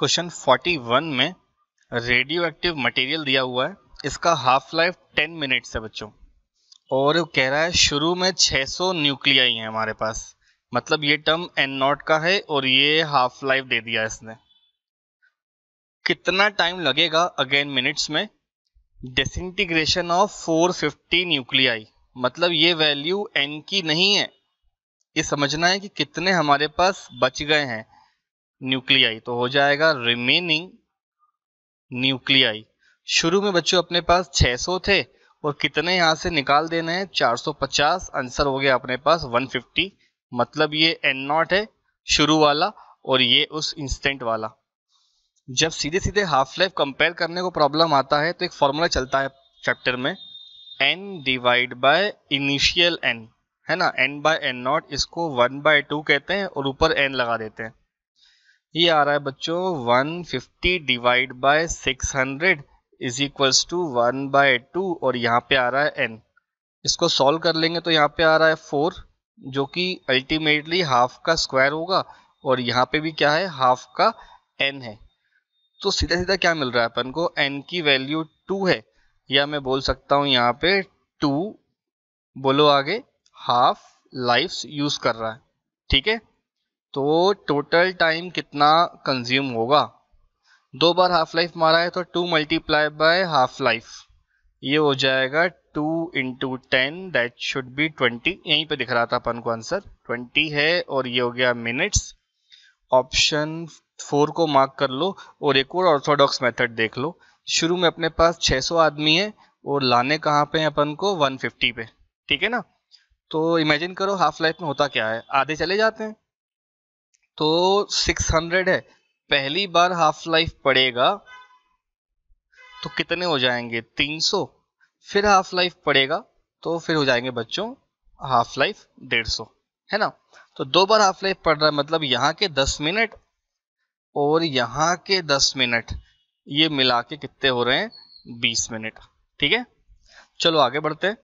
Question 41 में radio active material दिया हुआ है। इसका हाफ लाइफ 10 मिनट्स है बच्चों, और कह रहा है शुरू में 600 न्यूक्लियाई हैं हमारे पास। मतलब ये टर्म एन नॉट का है और ये हाफ लाइफ दे दिया इसने। कितना टाइम लगेगा अगेन मिनट्स में। डिसइंटीग्रेशन ऑफ 450 न्यूक्लियाई, मतलब ये वैल्यू एन की नहीं है, ये समझना है कि कितने हमारे पास बच गए हैं न्यूक्लियाई। तो हो जाएगा रिमेनिंग न्यूक्लियाई। शुरू में बच्चों अपने पास 600 थे और कितने यहां से निकाल देने हैं 450। आंसर हो गया अपने पास 150। मतलब ये एन नॉट है शुरू वाला और ये उस इंस्टेंट वाला। जब सीधे सीधे हाफ लाइफ कंपेयर करने को प्रॉब्लम आता है तो एक फॉर्मूला चलता है चैप्टर में, n divide by initial n, है ना। n बाय एन नॉट, इसको 1/2 कहते हैं और ऊपर n लगा देते हैं। ये आ रहा है बच्चों 150 divide by 600 is equals to 1/2 और यहाँ पे आ रहा है n। इसको सॉल्व कर लेंगे तो यहाँ पे आ रहा है 4, जो कि अल्टीमेटली हाफ का स्क्वायर होगा, और यहाँ पे भी क्या है, हाफ का n है। तो सीधा सीधा क्या मिल रहा है अपन को, n की वैल्यू 2 है, या मैं बोल सकता हूँ यहाँ पे 2, बोलो आगे, हाफ लाइफ यूज कर रहा है। ठीक है, तो टोटल टाइम कितना कंज्यूम होगा। 2 बार हाफ लाइफ मारा है तो 2 मल्टीप्लाई बाय हाफ लाइफ, ये हो जाएगा 2 इंटू 10, दैट शुड बी 20। यहीं पे दिख रहा था अपन को आंसर 20 है, और ये हो गया मिनट्स। ऑप्शन 4 को मार्क कर लो और एक और ऑर्थोडॉक्स मेथड देख लो। शुरू में अपने पास 600 आदमी है और लाने कहाँ पे अपन को 150 पे। ठीक है ना। तो इमेजिन करो हाफ लाइफ में होता क्या है, आधे चले जाते हैं। तो 600 है, पहली बार हाफ लाइफ पड़ेगा तो कितने हो जाएंगे 300। फिर हाफ लाइफ पड़ेगा तो फिर हो जाएंगे बच्चों हाफ लाइफ 150, है ना। तो 2 बार हाफ लाइफ पड़ रहा है, मतलब यहाँ के 10 मिनट और यहाँ के 10 मिनट, ये मिला के कितने हो रहे हैं 20 मिनट। ठीक है, चलो आगे बढ़ते हैं।